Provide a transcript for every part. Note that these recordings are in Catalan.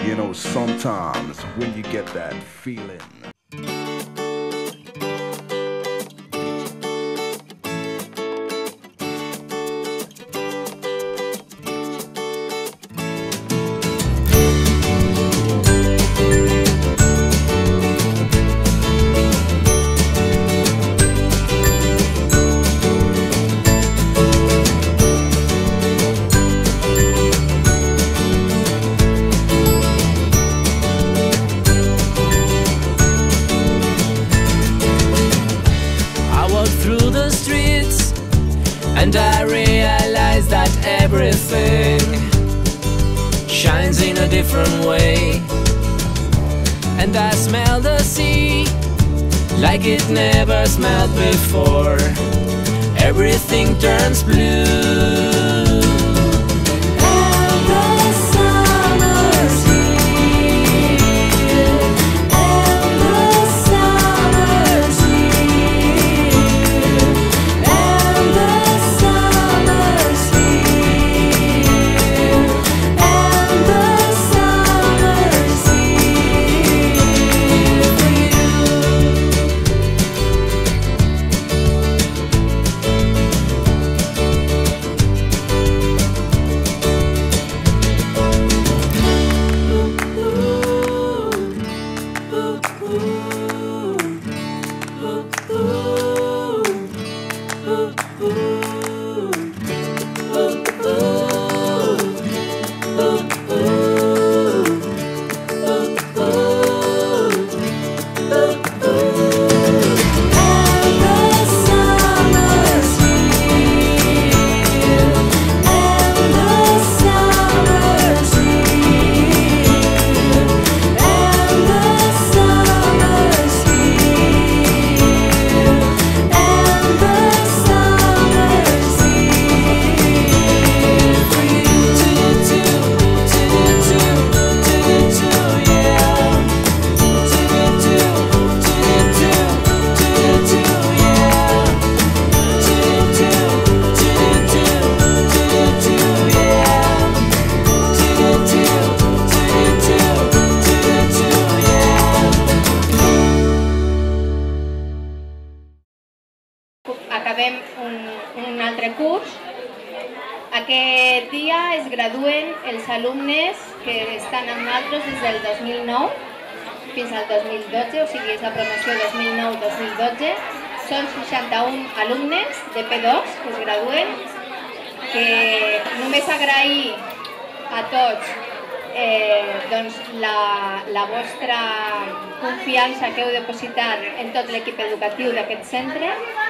You know, sometimes when you get that feeling. Through the streets, and I realize that everything shines in a different way. And I smell the sea like it never smelled before. Everything turns blue. Acabem un altre curs. Aquest dia es graduen els alumnes que estan amb nosaltres des del 2009 fins al 2012, o sigui, és la promoció 2009-2012. Són 61 alumnes de P2 que es graduen, que només agrair a tots doncs, la vostra confiança que heu depositat en tot l'equip educatiu d'aquest centre.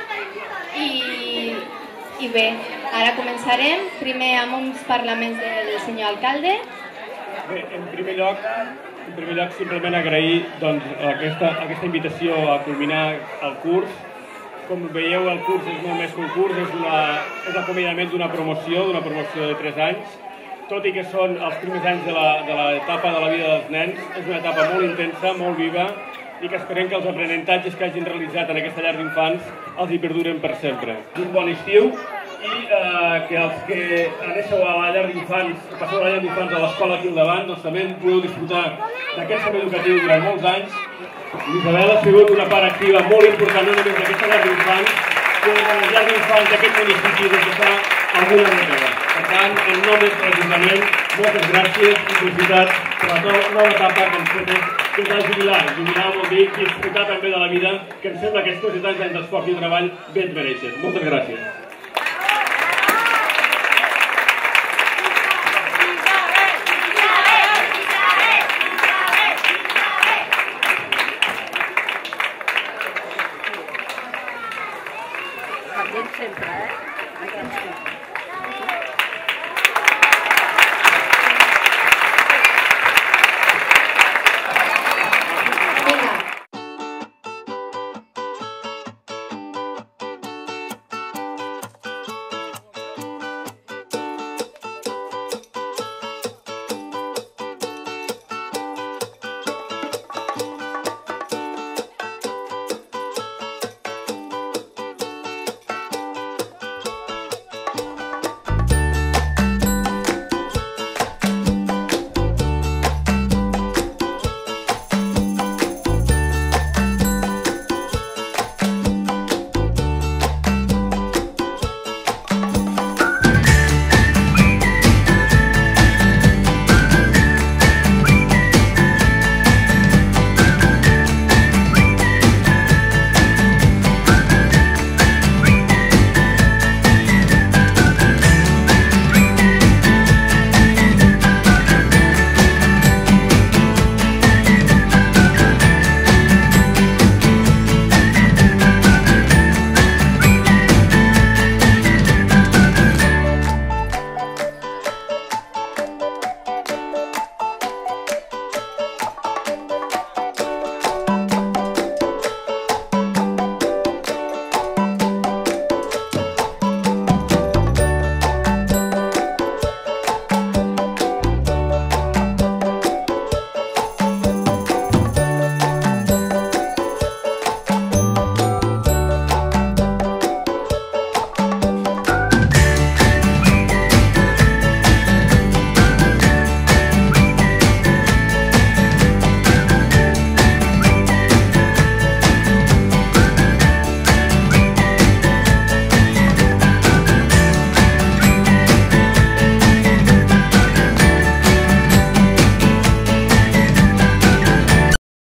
I bé, ara començarem primer amb uns parlaments del senyor alcalde. Bé, en primer lloc simplement agrair aquesta invitació a culminar el curs. Com veieu, el curs és molt més que un curs, és l'acomiadament d'una promoció de 3 anys. Tot i que són els primers anys de l'etapa de la vida dels nens, és una etapa molt intensa, molt viva, i que esperem que els aprenentatges que hagin realitzat en aquesta llar d'infants els hi perduren per sempre. Un bon estiu i que els que aneu a la llar d'infants, passeu a la llar d'infants a l'escola aquí al davant, doncs també podeu disfrutar d'aquest servei educatiu durant molts anys. L'Isabel ha sigut una part activa molt important, no només d'aquesta llar d'infants, sinó de la llar d'infants d'aquest municipi des de fa alguna dècada. Per tant, en nom de l'Ajuntament, moltes gràcies i felicitats per la nova etapa que ens fem, que és la jubilar. Jubilar vol dir disfrutar també de la vida, que em sembla que aquests 2 anys d'esforç i treball ben mereixen. Moltes gràcies. Sempre, eh?